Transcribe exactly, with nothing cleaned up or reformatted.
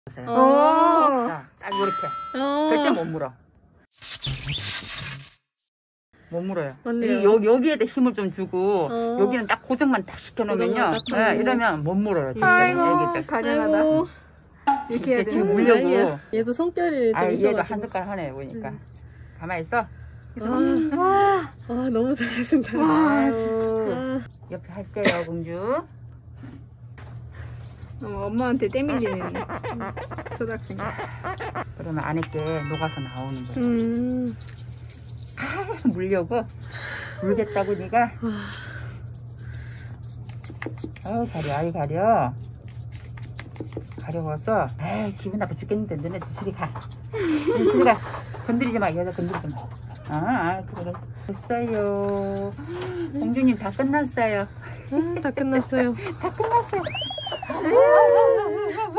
어. 자, 딱 이렇게. 어. 절대 못 물어. 못 물어요. 맞네요. 이, 여, 여기에다 힘을 좀 주고 어. 여기는 딱 고정만 딱 시켜놓으면요. 고정만 딱 하고. 네, 이러면 못 물어요. 진짜. 아이고, 애기들. 가련하다. 아이고. 이렇게 해야 지금 되는 물려고. 물려고. 얘도 성격이 좀 아, 있어가지고. 얘도 한 숟갈 하네 보니까. 음. 가만히 있어. 아, 아, 너무 잘하신다. 아유. 아. 옆에 할게요, 공주. 어, 엄마한테 때밀리는 초등학생. 그러면 안에 게 녹아서 나오는 거야. 음. 아, 물려고 물겠다고 네가. 아유 가려, 아유 가려. 가려워서. 아이 기분 나빠 죽겠는데 너네 저리 가. 너네 저리 가. 건드리지 마. 여자 건드리지 마. 아, 아 그래. 됐어요. 공주님 다 끝났어요. 아, 다 끝났어요. 다 끝났어요.